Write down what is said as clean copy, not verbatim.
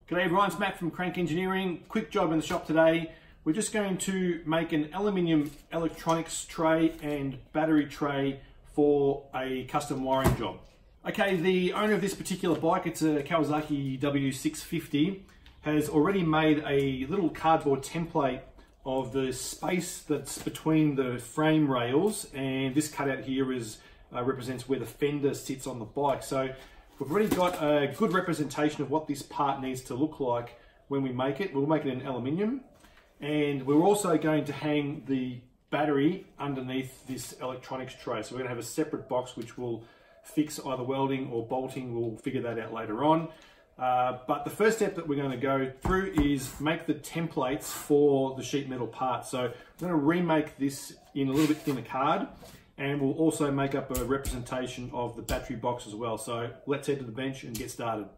G'day everyone, it's Matt from Crank Engineering. Quick job in the shop today. We're just going to make an aluminium electronics tray and battery tray for a custom wiring job. Okay, the owner of this particular bike, it's a Kawasaki W650, has already made a little cardboard template of the space that's between the frame rails, and this cutout here represents where the fender sits on the bike. So we've already got a good representation of what this part needs to look like when we make it. We'll make it in aluminium, and we're also going to hang the battery underneath this electronics tray. So we're going to have a separate box which will fix either welding or bolting. We'll figure that out later on. But the first step that we're going to go through is make the templates for the sheet metal parts. So I'm going to remake this in a little bit thinner card, and we'll also make up a representation of the battery box as well. So let's head to the bench and get started.